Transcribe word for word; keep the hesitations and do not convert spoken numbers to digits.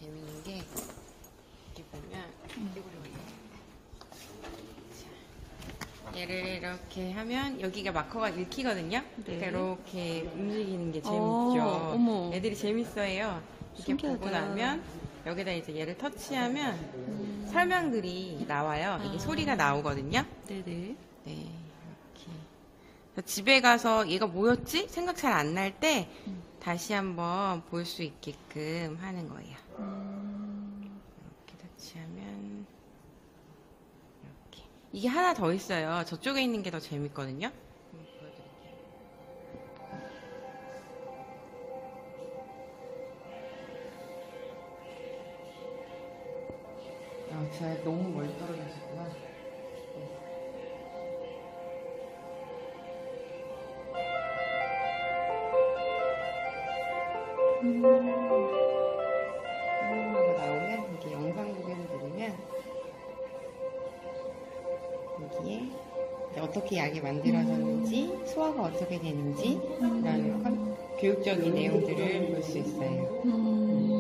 재밌는 게 이렇게 보면 음. 자, 얘를 이렇게 하면 여기가 마커가 읽히거든요. 네. 그러니까 이렇게 움직이는 게 재밌죠. 어, 어머. 애들이 재밌어요. 이렇게 신기하다. 보고 나면 여기다 이제 얘를 터치하면 음. 설명글이 나와요. 이게 아. 소리가 나오거든요. 네네. 네, 이렇게. 그래서 집에 가서 얘가 뭐였지? 생각 잘 안 날 때 음. 다시 한번 볼 수 있게끔 하는 거예요. 음. 이렇게 터치하면 이렇게. 이게 하나 더 있어요. 저쪽에 있는 게 더 재밌거든요. 한번 보여드릴게요. 아, 제가 너무 멀리 떨어졌구나. 음. 하고 나오면 이렇게 영상 보기를 누르면 여기에 이제 어떻게 약이 만들어졌는지 소화가 어떻게 되는지 이런 컨- 교육적인 내용들을 볼 수 있어요. 음.